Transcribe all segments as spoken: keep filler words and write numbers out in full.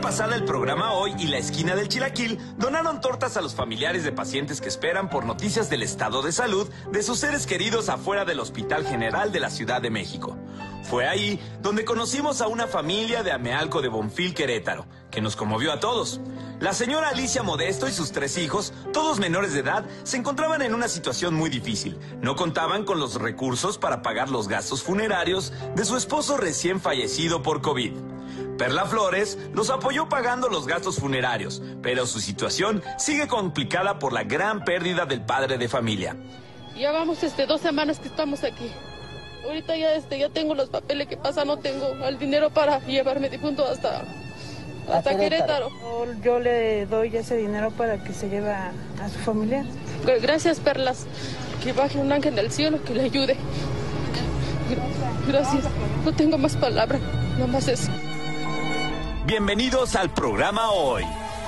pasada el programa Hoy y la Esquina del Chilaquil donaron tortas a los familiares de pacientes que esperan por noticias del estado de salud de sus seres queridos afuera del Hospital General de la Ciudad de México. Fue ahí donde conocimos a una familia de Amealco de Bonfil, Querétaro, que nos conmovió a todos. La señora Alicia Modesto y sus tres hijos, todos menores de edad, se encontraban en una situación muy difícil. No contaban con los recursos para pagar los gastos funerarios de su esposo recién fallecido por COVID. Perla Flores los apoyó pagando los gastos funerarios, pero su situación sigue complicada por la gran pérdida del padre de familia. Ya vamos este, dos semanas que estamos aquí. Ahorita ya, este, ya tengo los papeles que pasa, no tengo el dinero para llevarme difunto hasta, hasta Querétaro. Querétaro. Yo le doy ese dinero para que se lleve a, a su familia. Gracias, Perlas. Que baje un ángel del cielo que le ayude. Gracias. No tengo más palabras, nada más eso. Bienvenidos al programa Hoy.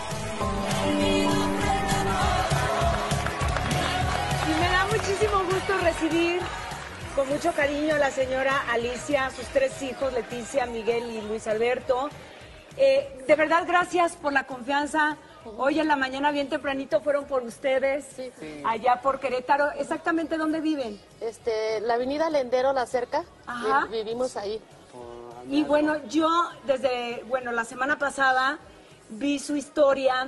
Y me da muchísimo gusto recibir con mucho cariño a la señora Alicia, a sus tres hijos, Leticia, Miguel y Luis Alberto. Eh, de verdad, gracias por la confianza. Hoy en la mañana, bien tempranito, fueron por ustedes, sí, sí. Allá por Querétaro. ¿Exactamente dónde viven? Este, la avenida Lendero, la cerca. Ajá. Vivimos ahí. Y bueno, yo desde, bueno, la semana pasada vi su historia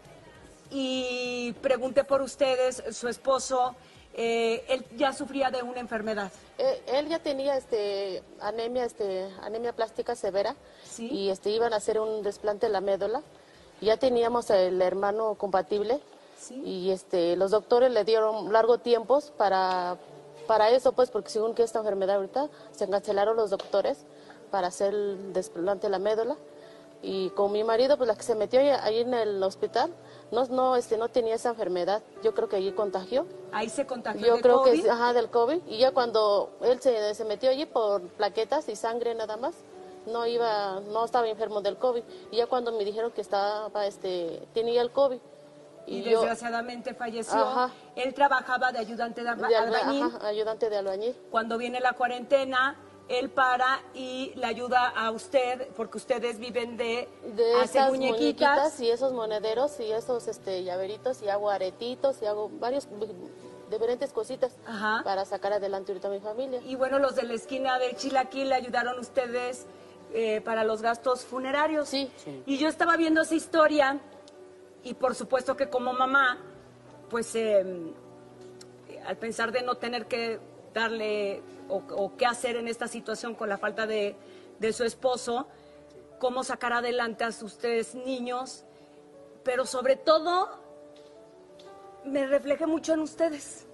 y pregunté por ustedes, su esposo, eh, él ya sufría de una enfermedad. Eh, él ya tenía este, anemia, este, anemia plástica severa. ¿Sí? Y este, iban a hacer un desplante de la médula. Ya teníamos el hermano compatible. ¿Sí? Y este, los doctores le dieron largos tiempos para, para eso, pues, porque según que esta enfermedad ahorita se cancelaron los doctores para hacer el desplante de la médula. Y con mi marido, pues la que se metió ahí, ahí en el hospital, no, no, este, no tenía esa enfermedad. Yo creo que allí contagió. ¿Ahí se contagió Yo del creo COVID? que ajá, del COVID. Y ya cuando él se, se metió allí por plaquetas y sangre nada más, no iba, no estaba enfermo del COVID. Y ya cuando me dijeron que estaba, este, tenía el COVID. Y, y yo, desgraciadamente falleció. Ajá. Él trabajaba de ayudante de, alba, de alba, albañil. Ajá, ayudante de albañil. Cuando viene la cuarentena, él para y le ayuda a usted, porque ustedes viven de, de hacer esas muñequitas. muñequitas y esos monederos y esos este, llaveritos, y hago aretitos y hago varios diferentes cositas. Ajá. Para sacar adelante ahorita a mi familia. Y bueno, los de la esquina del Chilaquil le ayudaron ustedes eh, para los gastos funerarios. Sí. sí. Y yo estaba viendo esa historia y por supuesto que como mamá, pues eh, al pensar de no tener que darle o, o qué hacer en esta situación con la falta de, de su esposo, cómo sacar adelante a sus tres niños, pero sobre todo me reflejé mucho en ustedes.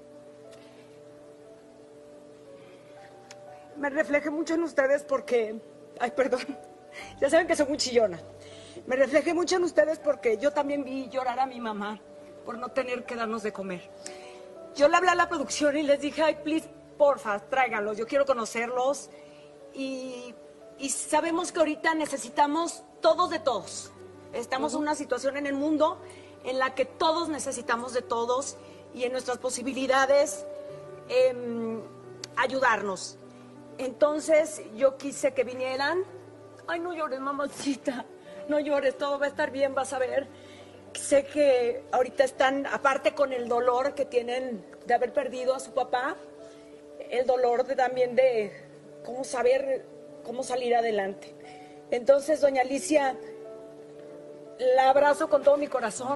Me reflejé mucho en ustedes porque, ay, perdón, ya saben que soy muy chillona. Me reflejé mucho en ustedes porque yo también vi llorar a mi mamá por no tener que darnos de comer. Yo le hablé a la producción y les dije, ay, please, porfa, tráiganlos, yo quiero conocerlos. Y, y sabemos que ahorita necesitamos todos de todos. Estamos uh-huh. en una situación en el mundo en la que todos necesitamos de todos y en nuestras posibilidades eh, ayudarnos. Entonces yo quise que vinieran. Ay, no llores, mamacita, no llores, todo va a estar bien, vas a ver. Sé que ahorita están, aparte con el dolor que tienen de haber perdido a su papá, el dolor de, también de cómo saber, cómo salir adelante. Entonces, doña Alicia, la abrazo con todo mi corazón,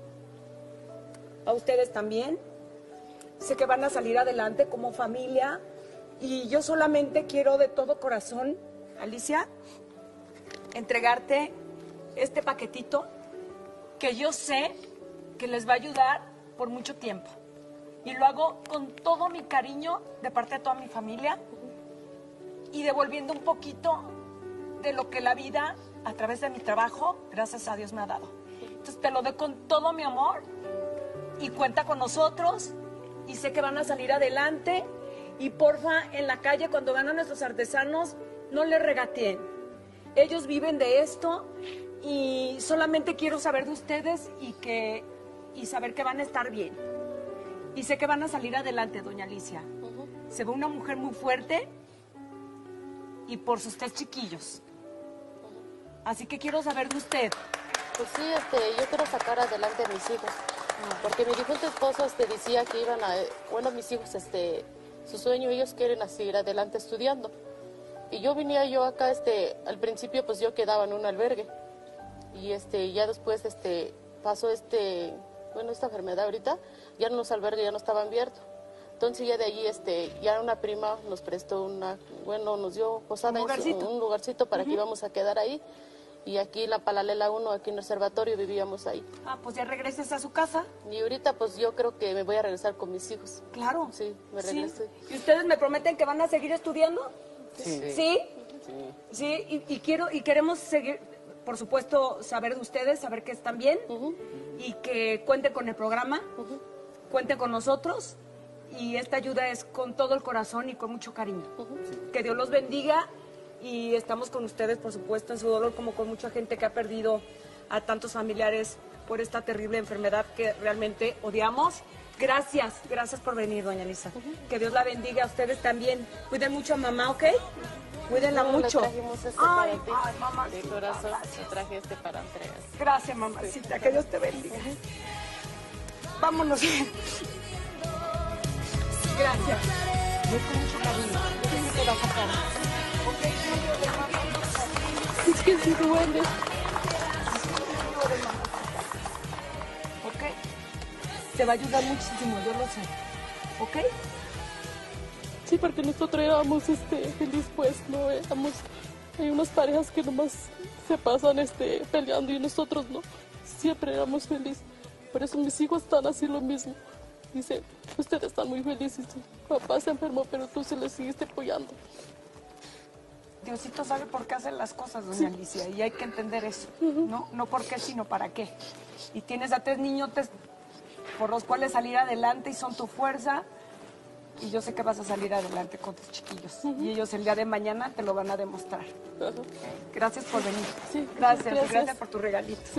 a ustedes también. Sé que van a salir adelante como familia y yo solamente quiero de todo corazón, Alicia, entregarte este paquetito que yo sé que les va a ayudar por mucho tiempo. Y lo hago con todo mi cariño de parte de toda mi familia y devolviendo un poquito de lo que la vida, a través de mi trabajo, gracias a Dios me ha dado. Entonces te lo doy con todo mi amor y cuenta con nosotros y sé que van a salir adelante. Y porfa, en la calle cuando van a nuestros artesanos, no les regateen. Ellos viven de esto y solamente quiero saber de ustedes y, que, y saber que van a estar bien. Y sé que van a salir adelante, doña Alicia. Uh-huh. Se ve una mujer muy fuerte y por sus tres chiquillos. Así que quiero saber de usted. Pues sí, este, yo quiero sacar adelante a mis hijos, porque mi difunto esposo este, decía que iban a, bueno, mis hijos, este, su sueño, ellos quieren seguir adelante estudiando. Y yo venía yo acá, este, al principio pues yo quedaba en un albergue, y este, ya después este, pasó este, bueno, esta enfermedad ahorita, ya en los albergues ya no estaba abierto. Entonces ya de allí, este, ya una prima nos prestó una, bueno, nos dio posada, un lugarcito, en su, un lugarcito para uh-huh. que íbamos a quedar ahí. Y aquí en la Paralela uno, aquí en el observatorio, vivíamos ahí. Ah, pues ya regreses a su casa. Y ahorita pues yo creo que me voy a regresar con mis hijos. Claro. Sí, me regreso. Sí. ¿Y ustedes me prometen que van a seguir estudiando? Sí. ¿Sí? Sí. Sí, y, y quiero, y queremos seguir, por supuesto, saber de ustedes, saber que están bien, uh-huh. y que cuenten con el programa, uh-huh. cuenten con nosotros, y esta ayuda es con todo el corazón y con mucho cariño. Uh-huh. Sí. Que Dios los bendiga. Y estamos con ustedes, por supuesto, en su dolor, como con mucha gente que ha perdido a tantos familiares por esta terrible enfermedad que realmente odiamos. Gracias, gracias por venir, doña Lisa. Uh-huh. Que Dios la bendiga a ustedes también. Cuiden mucho a mamá, ¿ok? Cuídenla no, mucho. Le trajimos este ay, para ti, ay, mamá. De corazón, te traje este para entregas. Gracias, mamacita, que Dios te bendiga. Uh-huh. Vámonos. Gracias. Voy con mucho cariño. Yo te va a sacar. Es que sí duele. ¿Ok? Te va a ayudar muchísimo, yo lo sé. ¿Ok? Sí, porque nosotros éramos este, feliz, pues, no éramos... Hay unas parejas que nomás se pasan este, peleando y nosotros no. Siempre éramos felices. Por eso mis hijos están así lo mismo. Dice, ustedes están muy felices. Papá se enfermó, pero tú se le seguiste apoyando. Diosito sabe por qué hacen las cosas, doña sí. Alicia, y hay que entender eso, uh-huh. ¿no? No por qué, sino para qué. Y tienes a tres niñotes por los cuales salir adelante y son tu fuerza, y yo sé que vas a salir adelante con tus chiquillos. Uh-huh. Y ellos el día de mañana te lo van a demostrar. Uh-huh. Gracias por venir. Sí, gracias, gracias. gracias por tu regalito. Sí.